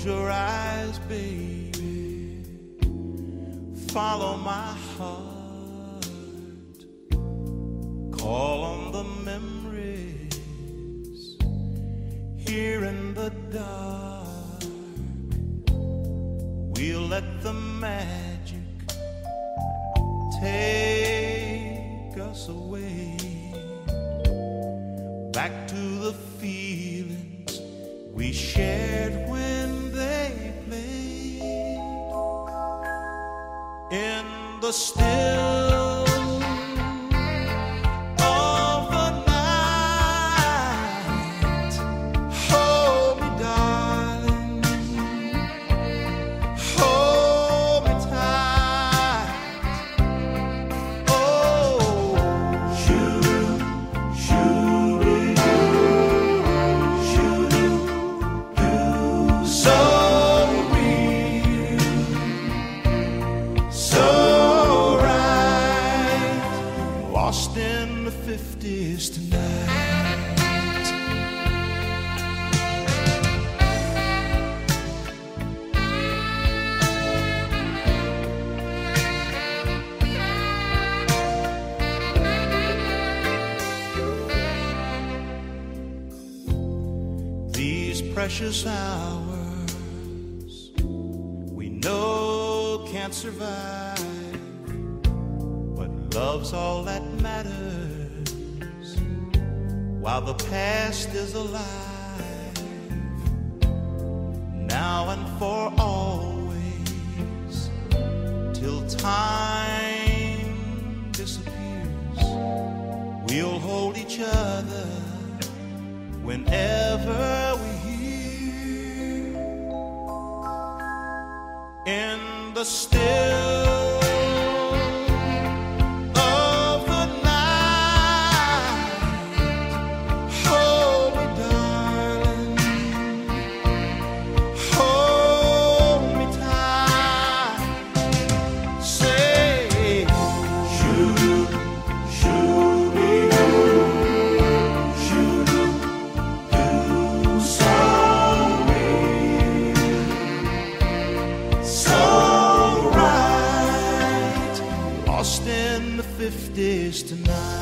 Close your eyes, baby, follow my heart, call on the memories here in the dark. We'll let the magic take us away, back to the feelings we shared when they played in the still of the night. Hold me, darling, hold me tight. Oh, shoot, shoot, so real, so right, lost in the 50s tonight. These precious hours we know can't survive, but love's all that matters while the past is alive. Now and for always, till time disappears, we'll hold each other whenever we hear in the still of the night. Hold me, darling, hold me tight. Say, shoot, shoot me, shoot, so real, so right, lost in the 50s tonight.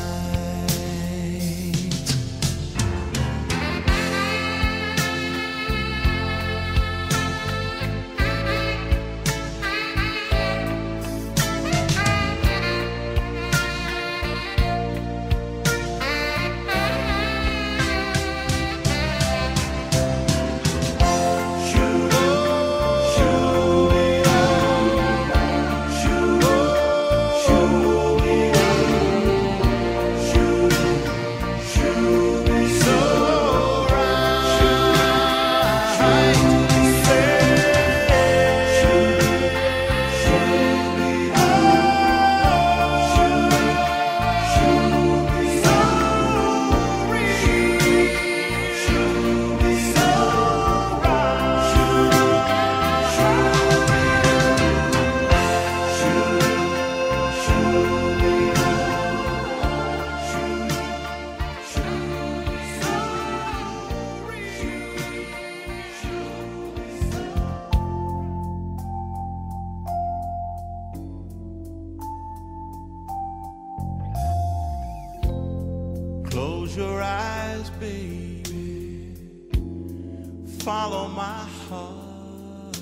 Close your eyes, baby, follow my heart,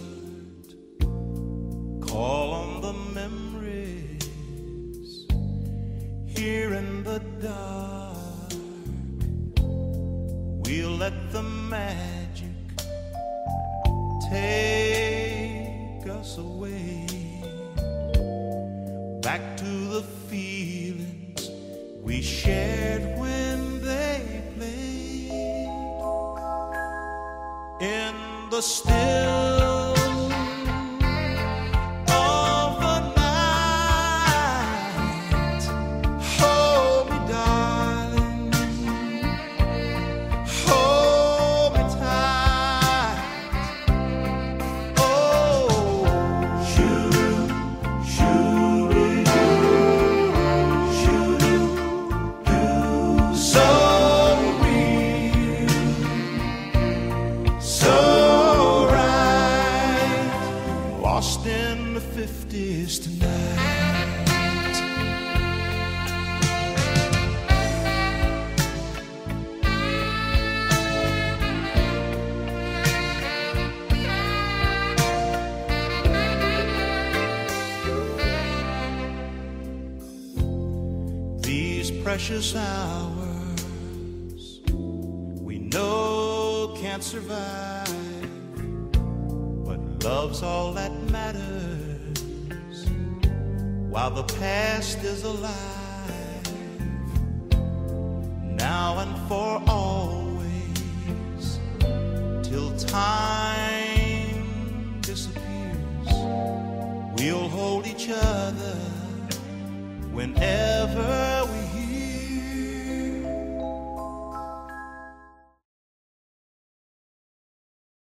call on the memories here in the dark. We'll let the magic take us away, back to the feelings we shared when they played in the still of the night. Hold me, darling, hold me tight. Oh, shoot, shoot, so real, so right. lost in the 50s tonight. These precious hours we know can't survive, but love's all that matters while the past is alive. Now and for always, till time disappears, we'll hold each other whenever